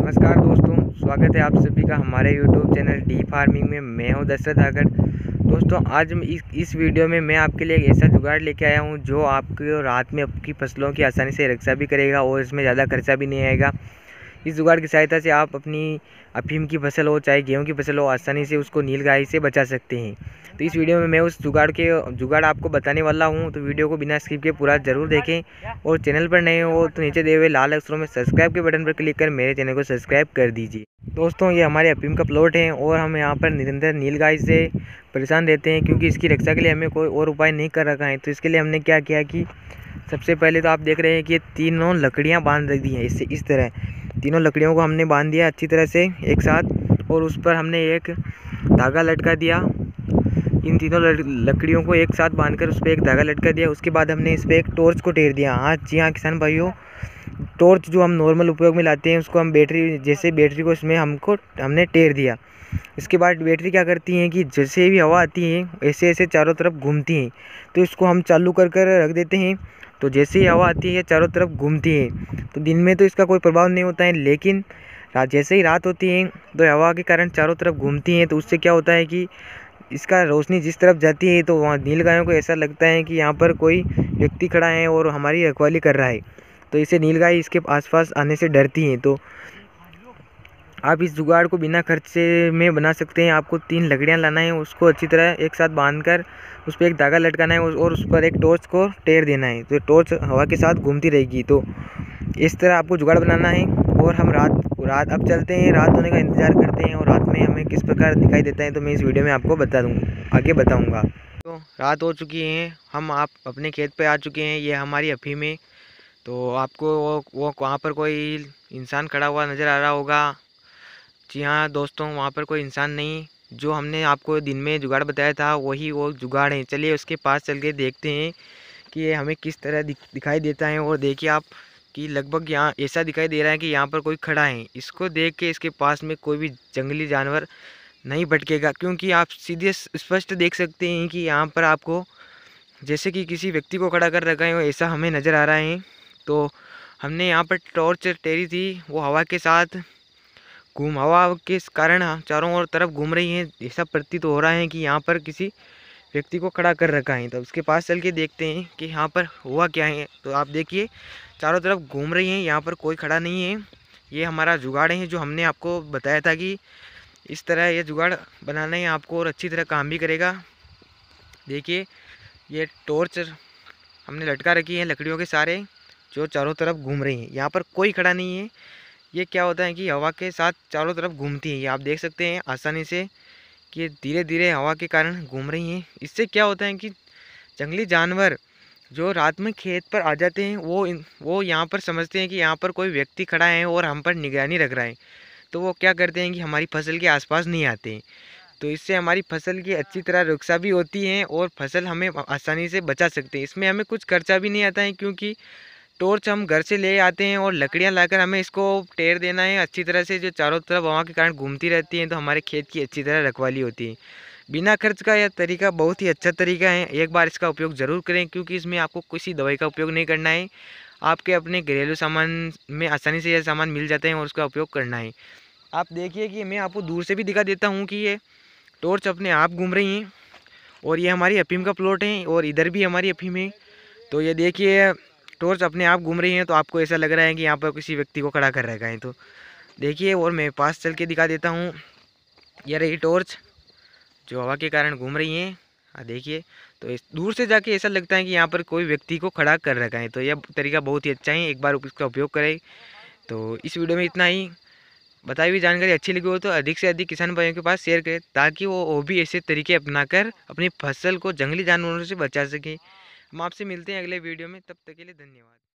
नमस्कार दोस्तों, स्वागत है आप सभी का हमारे यूट्यूब चैनल डी फार्मिंग में। मैं हूं दशरथ आगर। दोस्तों आज इस वीडियो में मैं आपके लिए एक ऐसा जुगाड़ लेके आया हूं जो आपको रात में आपकी फसलों की आसानी से रक्षा भी करेगा और इसमें ज़्यादा खर्चा भी नहीं आएगा। इस जुगाड़ की सहायता से आप अपनी अफीम की फसल हो चाहे गेहूं की फसल हो, आसानी से उसको नीलगाय से बचा सकते हैं। तो इस वीडियो में मैं उस जुगाड़ आपको बताने वाला हूं, तो वीडियो को बिना स्किप के पूरा ज़रूर देखें। और चैनल पर नए हो तो नीचे दिए हुए लाल अक्षरों में सब्सक्राइब के बटन पर क्लिक कर मेरे चैनल को सब्सक्राइब कर दीजिए। दोस्तों ये हमारे अफीम का प्लॉट है और हम यहाँ पर निरंतर नीलगाय से परेशान रहते हैं, क्योंकि इसकी रक्षा के लिए हमें कोई और उपाय नहीं कर रखा है। तो इसके लिए हमने क्या किया कि सबसे पहले तो आप देख रहे हैं कि ये तीनों लकड़ियाँ बांध रख दी हैं। इससे इस तरह तीनों लकड़ियों को हमने बांध दिया अच्छी तरह से एक साथ, और उस पर हमने एक धागा लटका दिया। इन तीनों लकड़ियों को एक साथ बांधकर उस पर एक धागा लटका दिया। उसके बाद हमने इस पर एक टॉर्च को टेर दिया। हाँ जी हाँ किसान भाइयों, टॉर्च जो हम नॉर्मल उपयोग में लाते हैं उसको हम बैटरी को इसमें हमने टेर दिया। इसके बाद बैटरी क्या करती हैं कि जैसे भी हवा आती है ऐसे ऐसे चारों तरफ घूमती हैं। तो इसको हम चालू कर रख देते हैं, तो जैसे ही हवा आती है चारों तरफ घूमती है। तो दिन में तो इसका कोई प्रभाव नहीं होता है, लेकिन जैसे ही रात होती है तो हवा के कारण चारों तरफ घूमती हैं। तो उससे क्या होता है कि इसका रोशनी जिस तरफ जाती है तो वहाँ नीलगायों को ऐसा लगता है कि यहाँ पर कोई व्यक्ति खड़ा है और हमारी रखवाली कर रहा है। तो इसे नीलगाय इसके आसपास आने से डरती हैं। तो आप इस जुगाड़ को बिना खर्चे में बना सकते हैं। आपको 3 लकड़ियाँ लाना है, उसको अच्छी तरह एक साथ बांधकर उस पर एक धागा लटकाना है और उस पर एक टॉर्च को टेर देना है। तो टॉर्च हवा के साथ घूमती रहेगी। तो इस तरह आपको जुगाड़ बनाना है। और हम रात अब चलते हैं, रात होने का इंतज़ार करते हैं और रात में हमें किस प्रकार दिखाई देता है तो मैं इस वीडियो में आपको आगे बताऊँगा। तो रात हो चुकी है, आप अपने खेत पर आ चुके हैं। ये हमारी अफीम है। तो आपको वो वहाँ पर कोई इंसान खड़ा हुआ नज़र आ रहा होगा। जी हाँ दोस्तों, वहाँ पर कोई इंसान नहीं। जो हमने आपको दिन में जुगाड़ बताया था वही वो जुगाड़ है। चलिए उसके पास चल के देखते हैं कि ये हमें किस तरह दिखाई देता है। और देखिए आप कि लगभग यहाँ ऐसा दिखाई दे रहा है कि यहाँ पर कोई खड़ा है। इसको देख के इसके पास में कोई भी जंगली जानवर नहीं भटकेगा, क्योंकि आप सीधे स्पष्ट देख सकते हैं कि यहाँ पर आपको जैसे कि किसी व्यक्ति को खड़ा कर रखा है, ऐसा हमें नज़र आ रहा है। तो हमने यहाँ पर टॉर्च टेरी थी, वो हवा के साथ हवा के कारण चारों ओर तरफ घूम रही है। ऐसा प्रतीत हो रहा है कि यहाँ पर किसी व्यक्ति को खड़ा कर रखा है। तो उसके पास चल के देखते हैं कि यहाँ पर हुआ क्या है। तो आप देखिए चारों तरफ घूम रही हैं, यहाँ पर कोई खड़ा नहीं है। ये हमारा जुगाड़ है जो हमने आपको बताया था कि इस तरह ये जुगाड़ बनाना है आपको और अच्छी तरह काम भी करेगा। देखिए ये टॉर्च हमने लटका रखी है लकड़ियों के सारे, जो चारों तरफ घूम रही हैं। यहाँ पर कोई खड़ा नहीं है। ये क्या होता है कि हवा के साथ चारों तरफ घूमती है। ये आप देख सकते हैं आसानी से कि ये धीरे धीरे हवा के कारण घूम रही हैं। इससे क्या होता है कि जंगली जानवर जो रात में खेत पर आ जाते हैं वो यहाँ पर समझते हैं कि यहाँ पर कोई व्यक्ति खड़ा है और हम पर निगरानी रख रहा है। तो वो क्या करते हैं कि हमारी फसल के आसपास नहीं आते हैं। तो इससे हमारी फसल की अच्छी तरह रक्षा भी होती है और फसल हमें आसानी से बचा सकते हैं। इसमें हमें कुछ खर्चा भी नहीं आता है, क्योंकि टॉर्च हम घर से ले आते हैं और लकड़ियां लाकर हमें इसको टेर देना है अच्छी तरह से, जो चारों तरफ हवा के कारण घूमती रहती हैं। तो हमारे खेत की अच्छी तरह रखवाली होती है। बिना खर्च का यह तरीका बहुत ही अच्छा तरीका है। एक बार इसका उपयोग ज़रूर करें, क्योंकि इसमें आपको किसी दवाई का उपयोग नहीं करना है। आपके अपने घरेलू सामान में आसानी से यह सामान मिल जाते हैं और उसका उपयोग करना है। आप देखिए कि मैं आपको दूर से भी दिखा देता हूँ कि ये टॉर्च अपने आप घूम रही हैं। और ये हमारी अफीम का प्लॉट है और इधर भी हमारी अफीम है। तो ये देखिए टॉर्च अपने आप घूम रही है। तो आपको ऐसा लग रहा है कि यहाँ पर किसी व्यक्ति को खड़ा कर रखा है। तो देखिए और मैं पास चल के दिखा देता हूँ। ये रही टॉर्च जो हवा के कारण घूम रही हैं। हाँ देखिए, तो इस दूर से जाके ऐसा लगता है कि यहाँ पर कोई व्यक्ति को खड़ा कर रखा है। तो यह तरीका बहुत ही अच्छा है, एक बार इसका उपयोग करें। तो इस वीडियो में इतना ही। बताई हुई जानकारी अच्छी लगी हो तो अधिक से अधिक किसान भाइयों के पास शेयर करें, ताकि वो भी ऐसे तरीके अपनाकर अपनी फसल को जंगली जानवरों से बचा सकें। हम आपसे मिलते हैं अगले वीडियो में, तब तक के लिए धन्यवाद।